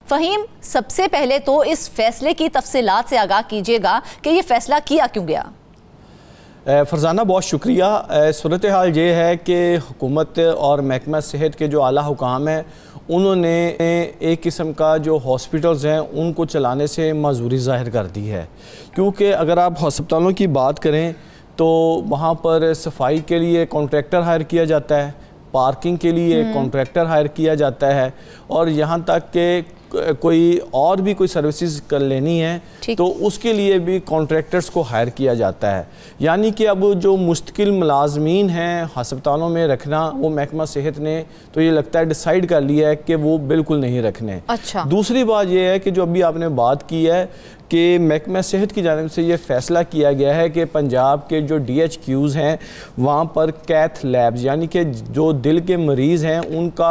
فہیم، سب سے پہلے تو اس فیصلے کی تفصیلات سے آگاہ کیجیے گا کہ یہ فیصلہ کیا کیوں گیا؟ فرزانہ بہت شکریہ۔ صورتحال یہ ہے کہ حکومت اور محکمہ صحت کے جو اعلیٰ حکام ہیں انہوں نے ایک قسم کا جو ہاسپٹلز ہیں ان کو چلانے سے معذوری ظاہر کر دی ہے، کیونکہ اگر آپ ہسپتالوں کی بات کریں تو وہاں پر صفائی کے لیے کانٹریکٹر ہائر کیا جاتا ہے، پارکنگ کے لیے کانٹریکٹر ہائر کیا جاتا ہے، اور یہاں تک کہ کوئی اور بھی کوئی سروسز کر لینی ہے تو اس کے لیے بھی کانٹریکٹرز کو ہائر کیا جاتا ہے۔ یعنی کہ اب جو مستقل ملازمین ہیں ہسپتالوں میں رکھنا، وہ محکمہ صحت نے تو یہ لگتا ہے ڈیسائیڈ کر لیا ہے کہ وہ بالکل نہیں رکھنے۔ دوسری بات یہ ہے کہ جو ابھی آپ نے بات کی ہے کہ محکمہ صحت کی جانب سے یہ فیصلہ کیا گیا ہے کہ پنجاب کے جو ڈی ایچ کیوز ہیں وہاں پر کیتھ لیبز، یعنی کہ جو دل کے مریض ہیں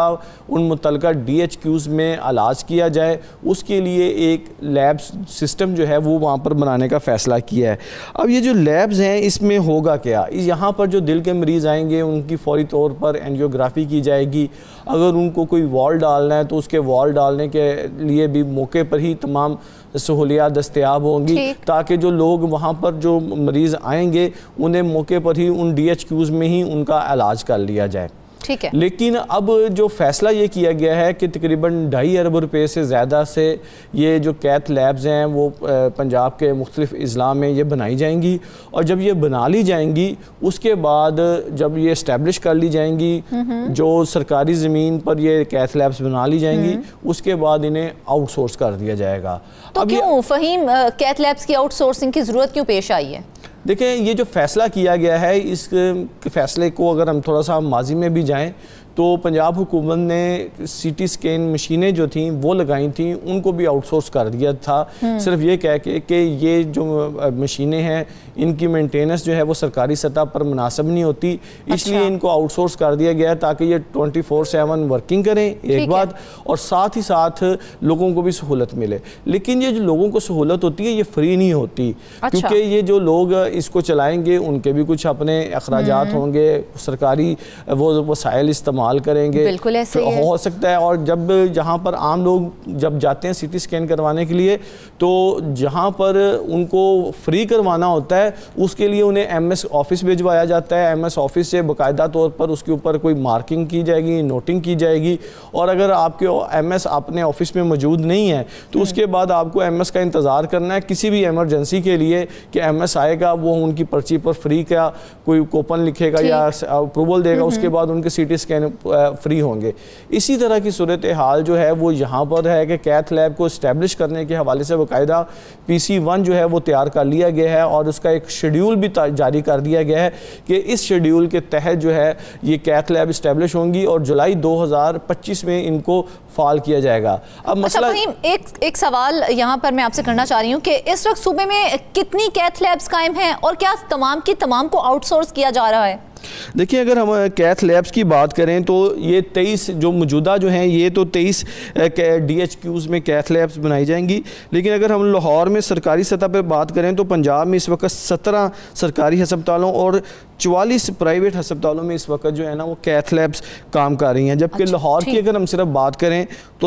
ان متعلقہ ڈی ایچ کیوز میں علاج کیا جائے، اس کے لیے ایک لیب سسٹم جو ہے وہ وہاں پر بنانے کا فیصلہ کیا ہے۔ اب یہ جو لیبز ہیں اس میں ہوگا کیا؟ یہاں پر جو دل کے مریض آئیں گے ان کی فوری طور پر اینجیوگرافی کی جائے گی، اگر ان کو کوئی وال ڈالنا ہے تو اس کے وال ڈالنے کے لیے بھی موقع پر ہی تمام سہولیات دستیاب ہوں گی، تاکہ جو لوگ وہاں پر جو مریض آئیں گے انہیں موقع پر ہی ان ڈی ایچ کیوز میں ہی ان کا علاج کر لیا جائے۔ لیکن اب جو فیصلہ یہ کیا گیا ہے کہ تقریباً 2.5 ارب روپے سے زیادہ سے یہ جو کیتھ لیبز ہیں وہ پنجاب کے مختلف اضلاع میں یہ بنائی جائیں گی، اور جب یہ بنا لی جائیں گی اس کے بعد جب یہ اسٹیبلش کر لی جائیں گی، جو سرکاری زمین پر یہ کیتھ لیبز بنا لی جائیں گی، اس کے بعد انہیں آؤٹ سورس کر دیا جائے گا۔ تو کیوں فہیم کیتھ لیبز کی آؤٹ سورسنگ کی ضرورت کیوں پیش آئی ہے؟ دیکھیں، یہ جو فیصلہ کیا گیا ہے اس فیصلے کو اگر ہم تھوڑا سا ماضی میں بھی جائیں تو پنجاب حکومت نے سی ٹی سکین مشینیں جو تھیں وہ لگائی تھیں، ان کو بھی آؤٹ سورس کر دیا تھا، صرف یہ کہہ کے کہ یہ جو مشینیں ہیں ان کی مینٹیننس جو ہے وہ سرکاری سطح پر مناسب نہیں ہوتی، اس لیے ان کو آؤٹ سورس کر دیا گیا تاکہ یہ 24/7 ورکنگ کریں، ایک بات، اور ساتھ ہی ساتھ لوگوں کو بھی سہولت ملے۔ لیکن یہ جو لوگوں کو سہولت ہوتی ہے یہ فری نہیں ہوتی، کیونکہ یہ جو لوگ اس کو چلائیں گے ان کے بھی کچھ اپنے اخراجات ہوں گے، سرکاری وہ وسائل استعمال کریں گے، ہو سکتا ہے، اور جب جہاں پر عام لوگ جب جاتے ہیں سی ٹی سکین کروانے کے لیے تو جہاں پر ان کو فری کروانا ہوتا ہے اس کے لیے انہیں ایم ایس آفس بھیجوایا جاتا ہے، ایم ایس آفس سے باقاعدہ طور پر اس کے اوپر کوئی مارکنگ کی جائے گی، نوٹنگ کی جائے گی، اور اگر آپ کے ایم ایس اپنے آفس میں موجود نہیں ہے تو اس کے بعد آپ کو ایم ایس کا انتظار کرنا ہے کسی بھی ایمرجنسی کے لیے کہ ایم ایس آئے گا، وہ ان کی پرچی پر فری کا کوئی کوپن لکھے گا یا اپروول دے گا، اس کے بعد ان کے سی ٹی سکین فری ہوں گے۔ اسی طرح کی صورتحال جو ہے وہ یہاں پر ہے کہ کیتھ لیب کو اسٹیبلش کرنے کے حوالے سے باقاعدہ PC1 جو ہے وہ تیار کر لیا گیا ہے، اور اس کا ایک شیڈیول بھی جاری کر دیا گیا ہے کہ اس شیڈیول کے تحت جو ہے یہ کیتھ لیب اسٹیبلش ہوں گی اور جولائی 2025 میں ان کو فعال کیا جائے گا۔ اب مسئلہ ایک سوال یہاں پر میں آپ سے کرنا چاہ رہی ہوں کہ اس وقت صوبے میں کتنی کیتھ لیبز قائم ہیں اور کیا تمام کی تمام کو آؤٹ سورس کیا جا رہا ہے؟ دیکھیں، اگر ہم کیتھ لیبز کی بات کریں تو یہ 23 جو موجودہ جو ہیں یہ تو 23 ڈی ایچ کیوز میں کیتھ لیبز بنائی جائیں گی، لیکن اگر ہم لاہور میں سرکاری سطح پہ بات کریں تو پنجاب میں اس وقت 17 سرکاری ہسپتالوں اور 44 پرائیویٹ ہسپتالوں میں اس وقت جو ہے نا وہ کیتھ لیبز کام کر رہی ہیں، جبکہ لاہور کی اگر ہم صرف بات کریں تو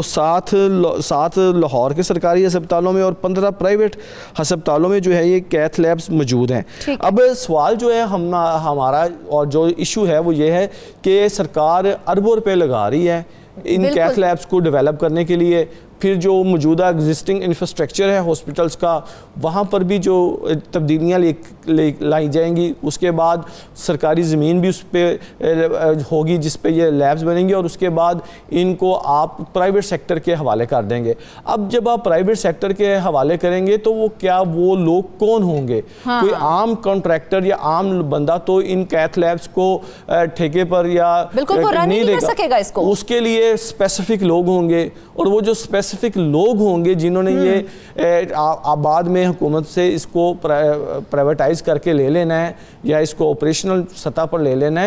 7 لاہور کے سرکاری ہسپتالوں میں اور 15 پرائیویٹ ہسپتالوں میں جو ہے یہ کیتھ لیبز موجود ہیں۔ اب سوال جو ہے ہمارا اور جو ایشو ہے وہ یہ ہے کہ سرکار اربوں روپے لگا رہی ہے ان کیتھ لیبز کو ڈیولپ کرنے کے لیے، پھر جو موجودہ ایگزسٹنگ انفراسٹرکچر ہے ہاسپٹلس کا وہاں پر بھی جو تبدیلیاں لائی جائیں گی، اس کے بعد سرکاری زمین بھی اس پہ ہوگی جس پہ یہ لیبز بنیں گی، اور اس کے بعد ان کو آپ پرائیویٹ سیکٹر کے حوالے کر دیں گے۔ اب جب آپ پرائیویٹ سیکٹر کے حوالے کریں گے تو وہ لوگ کون ہوں گے؟ کوئی عام کانٹریکٹر یا عام بندہ تو ان کیتھ لیبز کو ٹھیکے پر یا نہیں دے گا، اس کے لیے اسپیسیفک لوگ ہوں گے، اور وہ جو اسپیسیفک لوگ ہوں گے جنہوں نے یہ آباد میں حکومت سے اس کو پرائیویٹائز کر کے لے لینا ہے یا اس کو آپریشنل سطح پر لے لینا ہے،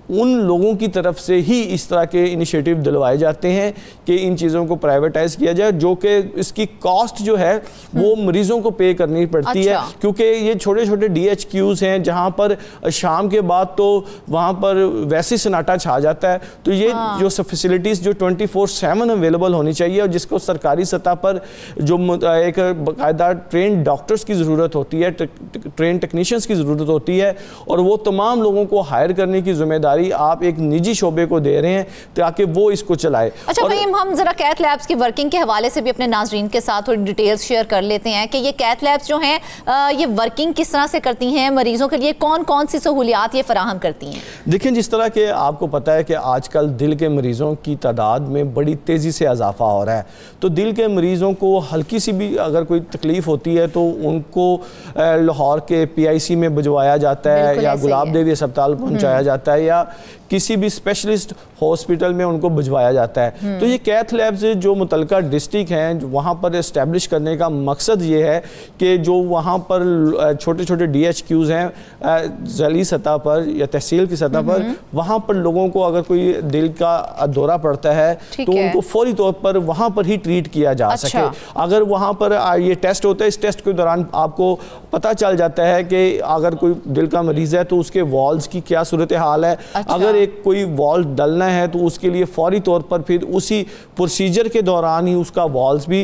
ان لوگوں کی طرف سے ہی اس طرح کے انیشیٹو دلوائے جاتے ہیں کہ ان چیزوں کو پرائیویٹائز کیا جائے، جو کہ اس کی کاسٹ جو ہے وہ مریضوں کو پے کرنی پڑتی ہے، کیونکہ یہ چھوٹے چھوٹے ڈی ایچ کیوز ہیں جہاں پر شام کے بعد تو وہاں پر ویسے سناٹا چھا جاتا ہے. تو یہ جو فیسلٹیز جو 24/7 اویلیبل ہونی چاہیے، اور جس کو سرکاری سطح پر جو ایک باقاعدہ ٹرین ڈاکٹرز کی ضرورت ہوتی ہے، ٹرین ٹیکنیشینز کی ضرورت ہوتی ہے، اور وہ تمام لوگوں کو ہائر کرنے کی ذمہ داری آپ ایک نجی شعبے کو دے رہے ہیں تاکہ وہ اس کو چلائے. اچھا فہیم، ہم ذرا کیتھ لیبس کی ورکنگ کے حوالے سے بھی اپنے ناظرین کے ساتھ تھوڑی ڈیٹیلز شیئر کر لیتے ہیں کہ یہ کیتھ لیبس جو ہیں یہ ورکنگ کس طرح سے کرتی ہیں، مریضوں کے لیے کون کون سی سہولیات یہ فراہم کرتی ہیں؟ دیکھیں، جس طرح کہ آپ کو پتہ ہے کہ آج کل دل کے مریضوں کی تعداد میں بڑی تیزی سے اضافہ ہو رہا ہے، تو دل کے مریضوں کو ہلکی سی بھی اگر کوئی تکلیف ہوتی ہے تو ان کو لاہور کے PIC میں بھجوایا جاتا ہے، یا گلاب دیوی ہسپتال پہنچایا جاتا ہے، یا کسی بھی اسپیشلسٹ ہاسپٹل میں ان کو بھجوایا جاتا ہے. تو یہ کیتھ لیبز جو متعلقہ ڈسٹرکٹ ہیں وہاں پر اسٹیبلش کرنے کا مقصد یہ ہے کہ جو وہاں پر چھوٹے چھوٹے DHQs ہیں ضلعی سطح پر یا تحصیل کی سطح پر، وہاں پر لوگوں کو اگر کوئی دل کا دورہ پڑتا ہے تو ان کو فوری طور پر وہاں پر ہی ٹریٹ کیا جا سکے. اگر وہاں پر یہ ٹیسٹ ہوتا ہے، اس ٹیسٹ کے دوران آپ کو پتہ چل جاتا ہے کہ اگر کوئی دل کا مریض ہے تو اس کے والز کی کیا صورتحال ہے. اگر ایک کوئی والز ڈلنا ہے تو اس کے لیے فوری طور پر پھر اسی پروسیجر کے دوران ہی اس کا والز بھی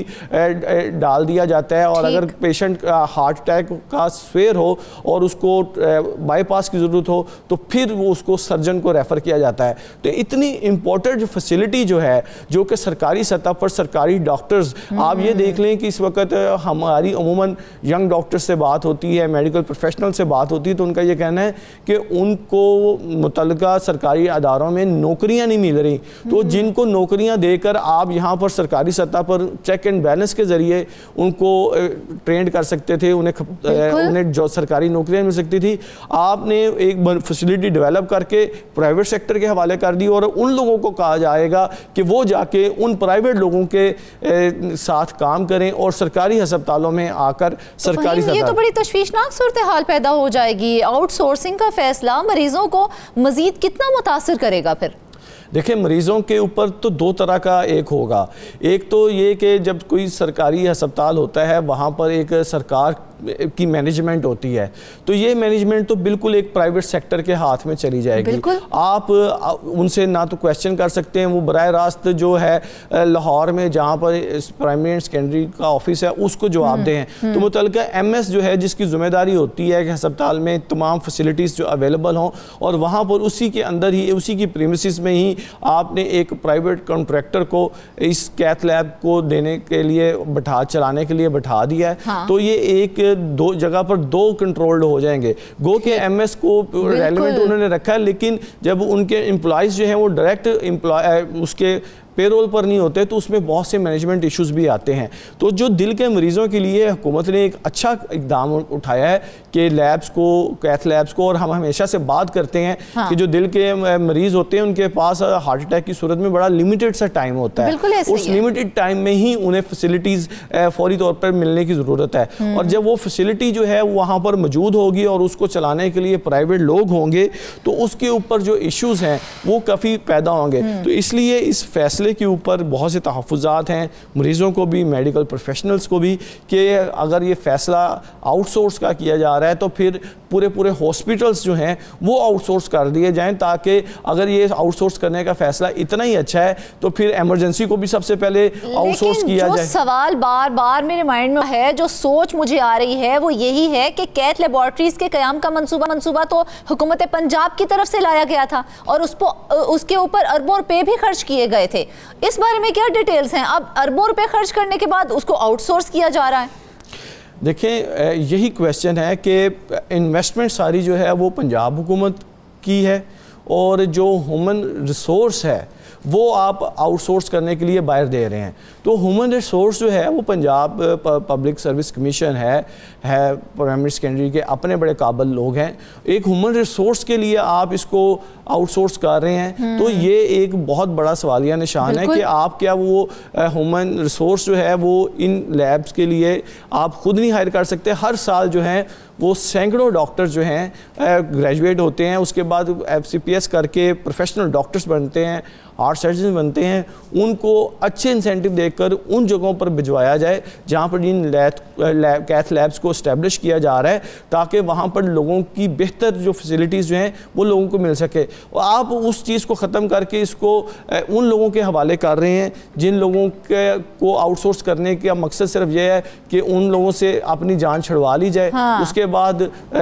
ڈال دیا جاتا ہے. اور اگر پیشنٹ ہارٹ اٹیک کا سویر ہو اور اس کو بائی پاس کی ضرورت ہو تو پھر وہ اس کو سرجن کو ریفر کیا جاتا ہے. تو اتنی امپورٹنٹ فیسلٹی جو ہے، جو کہ سرکاری سطح پر سرکاری ڈاکٹرز، آپ یہ دیکھ لیں کہ اس وقت ہماری عموماً ینگ ڈاکٹر سے بات ہوتی ہے، میڈیکل پروفیشنل سے بات ہوتی ہے، تو ان کا یہ کہنا ہے کہ ان کو متعلقہ سرکاری اداروں میں نوکریاں نہیں مل رہی. تو جن کو نوکریاں دے کر آپ یہاں پر سرکاری سطح پر چیک اینڈ بیلنس کے ذریعے ان کو ٹرینڈ کر سکتے تھے، انہیں جو سرکاری نوکریاں مل سکتی تھی، آپ نے ایک فیسلٹی ڈیولپ کر کے پرائیویٹ سیکٹر کے حوالے کر دی، اور ان لوگوں کو کہا جائے گا کہ وہ جا کے ان پرائیویٹ لوگوں کے ساتھ کام کریں اور سرکاری ہسپتالوں میں آ کر سرکاری سطح. یہ تو بڑی تشویشناک صورتحال پیدا ہو جائے گی. آؤٹ سورسنگ کا فیصلہ مریضوں کو مزید کتنا متاثر کرے گا پھر؟ دیکھیں، مریضوں کے اوپر تو دو طرح کا ایک ہوگا. ایک تو یہ کہ جب کوئی سرکاری ہسپتال ہوتا ہے وہاں پر ایک سرکار کی مینجمنٹ ہوتی ہے، تو یہ مینجمنٹ تو بالکل ایک پرائیویٹ سیکٹر کے ہاتھ میں چلی جائے گی. آپ ان سے نہ تو کویسچن کر سکتے ہیں، وہ براہ راست جو ہے لاہور میں جہاں پر پرائمری اینڈ سیکنڈری کا آفس ہے اس کو جواب دیں. تو متعلقہ MS جو ہے جس کی ذمہ داری ہوتی ہے کہ ہسپتال میں تمام فیسلٹیز جو اویلیبل ہوں، اور وہاں پر اسی کے اندر ہی اسی کی پریمیسز میں ہی آپ نے ایک پرائیویٹ کنٹریکٹر کو اس کیتھ لیب کو دینے کے لیے چلانے کے لیے بٹھا دیا ہے. تو یہ ایک دو جگہ پر دو کنٹرولڈ ہو جائیں گے. گو کہ MS کو ریلیونٹ انہوں نے رکھا ہے، لیکن جب ان کے امپلائیز جو ہیں وہ ڈائریکٹ اس کے پے رول پر نہیں ہوتے تو اس میں بہت سے مینجمنٹ ایشوز بھی آتے ہیں. تو جو دل کے مریضوں کے لیے حکومت نے ایک اچھا اقدام اٹھایا ہے کہ لیبس کو، کیتھ لیبس کو، اور ہم ہمیشہ سے بات کرتے ہیں کہ جو دل کے مریض ہوتے ہیں ان کے پاس ہارٹ اٹیک کی صورت میں بڑا لمیٹڈ سا ٹائم ہوتا ہے. اس لمیٹڈ ٹائم میں ہی انہیں فیسلٹیز فوری طور پر ملنے کی ضرورت ہے. اور جب وہ فیسلٹی جو ہے وہاں پر موجود ہوگی اور اس کو چلانے کے لیے پرائیویٹ لوگ ہوں گے تو اس کے اوپر جو ایشوز ہیں وہ کافی پیدا ہوں گے. تو اس لیے اس فیصلے کے اوپر بہت سے تحفظات ہیں مریضوں کو بھی، میڈیکل پروفیشنلز کو بھی، کہ اگر یہ فیصلہ آؤٹ سورس کا کیا جا رہا ہے تو پھر پورے ہاسپٹلز جو ہیں وہ آؤٹ سورس کر دیے جائیں، تاکہ اگر یہ آؤٹ سورس کرنے کا فیصلہ اتنا ہی اچھا ہے تو پھر ایمرجنسی کو بھی سب سے پہلے آؤٹ سورس کیا جائے. جو سوال بار بار میرے مائنڈ میں ہے، جو سوچ مجھے آ رہی ہے وہ یہی ہے کہ کیتھ لیبارٹریز کے قیام کا منصوبہ تو حکومت پنجاب کی طرف سے لایا گیا تھا اور اس کے اوپر اربوں روپے بھی خرچ کیے گئے تھے. اس بارے میں کیا ڈیٹیلز ہیں؟ اب اربوں روپے خرچ کرنے کے بعد اس کو آؤٹ سورس کیا جا رہا ہے. دیکھیں، یہی کویسچن ہے کہ انویسٹمنٹ ساری جو ہے وہ پنجاب حکومت کی ہے، اور جو ہیومن ریسورس ہے وہ آپ آؤٹ سورس کرنے کے لیے باہر دے رہے ہیں. تو ہیومن ریسورس جو ہے وہ پنجاب پبلک سروس کمیشن ہے پرائمری سیکنڈری کے اپنے بڑے قابل لوگ ہیں. ایک ہیومن ریسورس کے لیے آپ اس کو آؤٹ سورس کر رہے ہیں تو یہ ایک بہت بڑا سوالیہ نشان ہے کہ آپ کیا وہ ہیومن ریسورس جو ہے وہ ان لیبس کے لیے آپ خود نہیں ہائر کر سکتے. ہر سال جو ہیں وہ سینکڑوں ڈاکٹر جو ہیں گریجویٹ ہوتے ہیں, اس کے بعد FCPS کر کے پروفیشنل ڈاکٹرز بنتے ہیں, ہارٹ سرجن بنتے ہیں. ان کو اچھے انسینٹیو دے کر ان جگہوں پر بھجوایا جائے جہاں پر ان کیتھ لیبس کو اسٹیبلش کیا جا رہا ہے تاکہ وہاں پر لوگوں کی بہتر جو فیسلٹیز جو ہیں وہ لوگوں کو مل سکے. آپ اس چیز کو ختم کر کے اس کو ان لوگوں کے حوالے کر رہے ہیں جن لوگوں کو آؤٹ سورس کرنے کا مقصد صرف یہ ہے کہ ان لوگوں سے اپنی جان چھڑوا لی جائے, اس کے بعد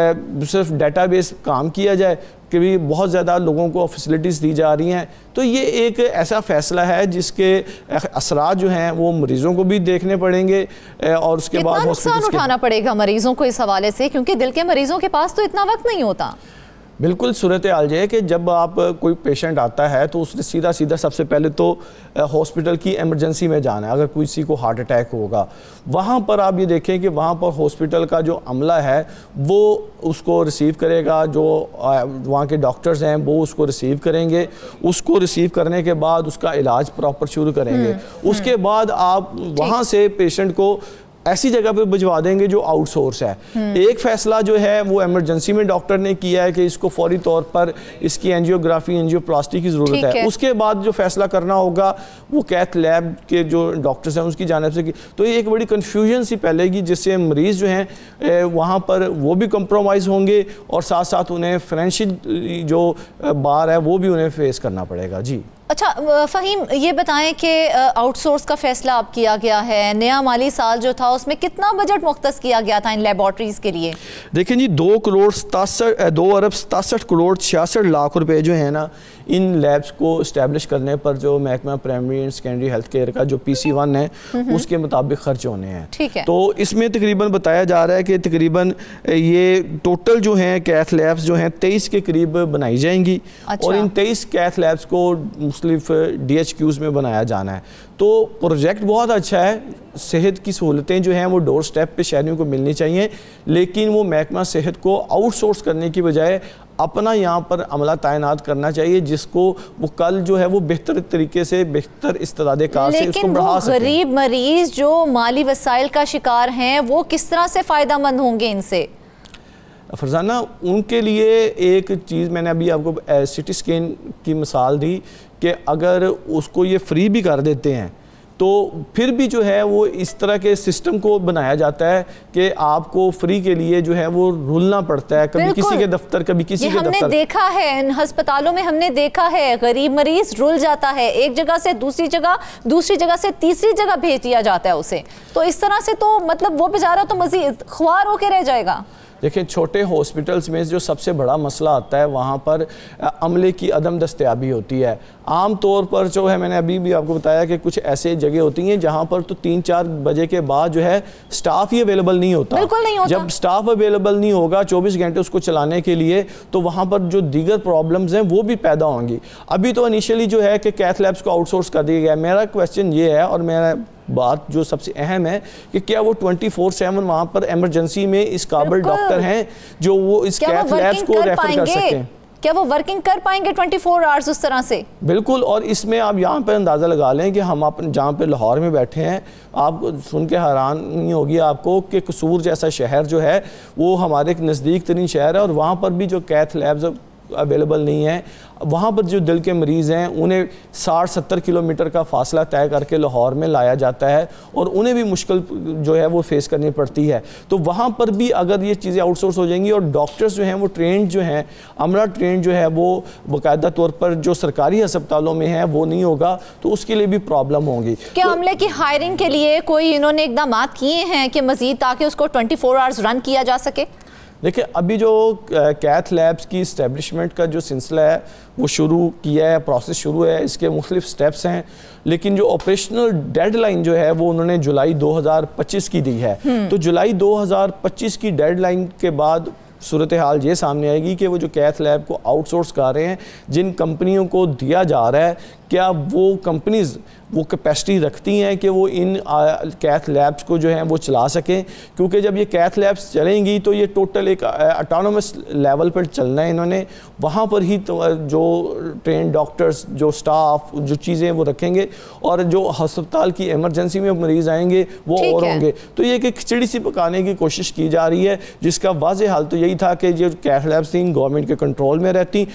صرف ڈیٹا بیس کام کیا جائے کہ بھی بہت زیادہ لوگوں کو فیسلٹیز دی جا رہی ہیں. تو یہ ایک ایسا فیصلہ ہے جس کے اثرات جو ہیں وہ مریضوں کو بھی دیکھنے پڑیں گے اور اس کے بعد کتنا نقصان اٹھانا پڑے گا مریضوں کو اس حوالے سے, کیونکہ دل کے مریضوں کے پاس تو اتنا وقت نہیں ہوتا. بالکل صورتحال یہ ہے کہ جب آپ کوئی پیشنٹ آتا ہے تو اس نے سیدھا سب سے پہلے تو ہاسپٹل کی ایمرجنسی میں جانا ہے. اگر کسی کو ہارٹ اٹیک ہوگا وہاں پر آپ یہ دیکھیں کہ وہاں پر ہاسپٹل کا جو عملہ ہے وہ اس کو ریسیو کرے گا, جو وہاں کے ڈاکٹرز ہیں وہ اس کو ریسیو کریں گے. اس کو ریسیو کرنے کے بعد اس کا علاج پراپر شروع کریں گے. اس کے بعد آپ وہاں سے پیشنٹ کو ایسی جگہ پہ بھجوا دیں گے جو آؤٹ سورس ہے. ایک فیصلہ جو ہے وہ ایمرجنسی میں ڈاکٹر نے کیا ہے کہ اس کو فوری طور پر اس کی اینجیوگرافی اینجیوپلاسٹی کی ضرورت ہے. اس کے بعد جو فیصلہ کرنا ہوگا وہ کیتھ لیب کے جو ڈاکٹرز ہیں اس کی جانب سے. تو یہ ایک بڑی کنفیوژن سی پھیلے گی جس سے مریض جو ہیں وہاں پر وہ بھی کمپرومائز ہوں گے اور ساتھ ساتھ انہیں فائنینشیل جو بار ہے وہ بھی انہیں فیس کرنا پڑے گا. جی اچھا فہیم, یہ بتائیں کہ آؤٹ سورس کا فیصلہ اب کیا گیا ہے, نیا مالی سال جو تھا اس میں کتنا بجٹ مختص کیا گیا تھا ان لیبارٹریز کے لیے؟ دیکھیں جی 2 ارب 67 کروڑ 66 لاکھ روپے جو ہیں نا ان لیبس کو اسٹیبلش کرنے پر جو محکمہ primary and secondary health care کا جو PC1 ہے اس کے مطابق خرچ ہونے ہیں. تو اس میں تقریباً بتایا جا رہا ہے کہ تقریباً یہ ٹوٹل جو ہیں کیتھ لیبس جو ہیں 23 کے قریب بنائی جائیں گی. اور ان 23 کیتھ لیبس کو مختلف DHQs میں بنایا جانا ہے. تو پروجیکٹ بہت اچھا ہے, صحت کی سہولتیں جو ہیں وہ ڈور سٹیپ پہ شہریوں کو ملنی چاہیے, لیکن وہ محکمہ صحت کو آؤٹ سورس کرنے کی بجائے اپنا یہاں پر عملہ تعینات کرنا چاہیے جس کو وہ کل جو ہے وہ بہتر طریقے سے بہتر استعداد کار سے اس کو بڑھا سکیں. لیکن وہ غریب مریض جو مالی وسائل کا شکار ہیں وہ کس طرح سے فائدہ مند ہوں گے ان سے؟ فرزانہ ان کے لیے ایک چیز میں نے ابھی آپ کو سٹی سکین کی مثال دی کہ اگر اس کو یہ فری بھی کر دیتے ہیں تو پھر بھی جو ہے وہ اس طرح کے سسٹم کو بنایا جاتا ہے کہ آپ کو فری کے لیے جو ہے وہ رولنا پڑتا ہے, کبھی کسی کے دفتر کبھی کسی کے دفتر. ہم نے دیکھا ہے ان ہسپتالوں میں, ہم نے دیکھا ہے غریب مریض رول جاتا ہے, ایک جگہ سے دوسری جگہ سے تیسری جگہ بھیج دیا جاتا ہے اسے. تو اس طرح سے تو مطلب وہ بیچارہ تو مزید خوار ہو کے رہ جائے گا. دیکھیں چھوٹے ہاسپٹلز میں جو سب سے بڑا مسئلہ آتا ہے وہاں پر عملے کی عدم دستیابی ہوتی ہے. عام طور پر جو ہے میں نے ابھی بھی آپ کو بتایا کہ کچھ ایسے جگہ ہوتی ہیں جہاں پر تو 3-4 بجے کے بعد جو ہے سٹاف ہی اویلیبل نہیں ہوتا. بالکل نہیں ہوتا. جب سٹاف اویلیبل نہیں ہوگا 24 گھنٹے اس کو چلانے کے لیے تو وہاں پر جو دیگر پرابلمز ہیں وہ بھی پیدا ہوں گی. ابھی تو انیشلی جو ہے کہ کیتھ لیبس کو آؤٹ سورس کر دیا گیا. میرا کویسچن یہ ہے اور میرا بات جو سب سے اہم ہے کہ کیا وہ 24/7 وہاں پر ایمرجنسی میں اس قابل ڈاکٹر ہیں جو وہ اس کیتھ لیبس کو ریفر کر سکیں؟ کیا وہ ورکنگ کر پائیں گے 24 آورز اس طرح سے؟ بالکل. اور اس میں آپ یہاں پر اندازہ لگا لیں کہ ہم جہاں پہ لاہور میں بیٹھے ہیں, آپ سن کے حیرانی ہوگی آپ کو کہ قصور جیسا شہر جو ہے وہ ہمارے ایک نزدیک ترین شہر ہے اور وہاں پر بھی جو کیتھ لیبز اویلیبل نہیں ہیں. وہاں پر جو دل کے مریض ہیں انہیں 60-70 کلومیٹر کا فاصلہ طے کر کے لاہور میں لایا جاتا ہے اور انہیں بھی مشکل جو ہے وہ فیس کرنی پڑتی ہے. تو وہاں پر بھی اگر یہ چیزیں آؤٹ سورس ہو جائیں گی اور ڈاکٹرز جو ہیں وہ ٹرینڈ جو ہیں, عملہ ٹرینڈ جو ہے وہ باقاعدہ طور پر جو سرکاری ہسپتالوں میں ہے وہ نہیں ہوگا تو اس کے لیے بھی پرابلم ہوں گی. کیا عملے کی ہائرنگ کے لیے کوئی انہوں نے اقدامات کیے ہیں کہ مزید تاکہ اس کو 24 آورز رن کیا جا سکے؟ دیکھیں ابھی جو کیتھ لیبس کی اسٹیبلشمنٹ کا جو سلسلہ ہے وہ شروع کیا ہے, پروسیس شروع ہے, اس کے مختلف سٹیپس ہیں, لیکن جو آپریشنل ڈیڈ لائن جو ہے وہ انہوں نے جولائی 2025 کی دی ہے. تو جولائی 2025 کی ڈیڈ لائن کے بعد صورتحال یہ سامنے آئے گی کہ وہ جو کیتھ لیب کو آؤٹ سورس کر رہے ہیں, جن کمپنیوں کو دیا جا رہا ہے, کیا وہ کمپنیز وہ کیپیسٹی رکھتی ہیں کہ وہ ان کیتھ لیبس کو جو ہیں وہ چلا سکیں، کیونکہ جب یہ کیتھ لیبس چلیں گی تو یہ ٹوٹل ایک اٹانومس لیول پر چلنا ہے انہوں نے، وہاں پر ہی جو ٹرین ڈاکٹرز، جو سٹاف، جو چیزیں وہ رکھیں گے، اور جو ہسپتال کی ایمرجنسی میں مریض آئیں گے وہ اور ہوں گے۔ تو یہ ایک کھچڑی سی پکانے کی کوشش کی جا رہی ہے، جس کا واضح حال تو یہی تھا کہ جو کیتھ لیبس تھیں گورنمنٹ کے کنٹرول میں رہتی،